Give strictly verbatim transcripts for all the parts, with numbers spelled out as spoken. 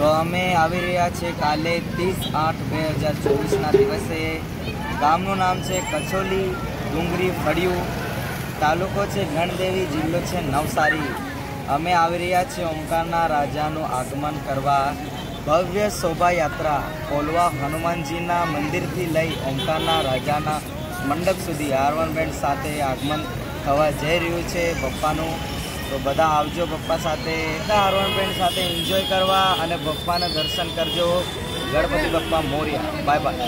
તો અમે આવી રહ્યા છીએ કાલે ત્રીસ આઠ બે હજાર ચોવીસના દિવસે. ગામનું નામ છે કચોલી, ડુંગરી ફળિયું, તાલુકો છે ગણદેવી, જિલ્લો છે નવસારી. અમે આવી રહ્યા છીએ ઓમકારના રાજાનું આગમન કરવા. ભવ્ય શોભાયાત્રા કોલવા હનુમાનજીના મંદિરથી લઈ ઓમકારના રાજાના મંડપ સુધી આરવન બેન્ડ સાથે આગમન થવા જઈ રહ્યું છે બપ્પાનું. તો બધા આવજો બપ્પા સાથે, આરવન બેન્ડ સાથે એન્જોય કરવા અને બપ્પાના દર્શન કરજો. ગણપતિ બપ્પા મોર્યા. Bye bye.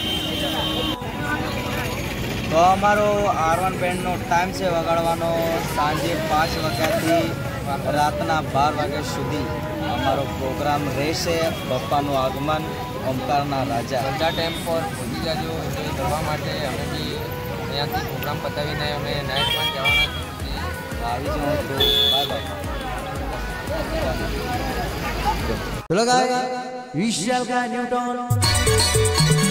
તો અમારો આરવન બેન્ડનો ટાઈમ છે વગાડવાનો સાંજે પાંચ વાગ્યાથી રાતના બાર વાગ્યા સુધી અમારો પ્રોગ્રામ રહેશે. બપ્પાનું આગમન, ઓમકારના રાજા. બધા ટાઈમ પર પહોંચી જાજો એન્જોય કરવા માટે. અમે બી અહીંયાથી પ્રોગ્રામ પતાવીને અમે નાઇટમાં જવાના આવી જાઓ. તો બાય બાય. ચલો ગાઈસ, વિશાલ કા ન્યૂટન.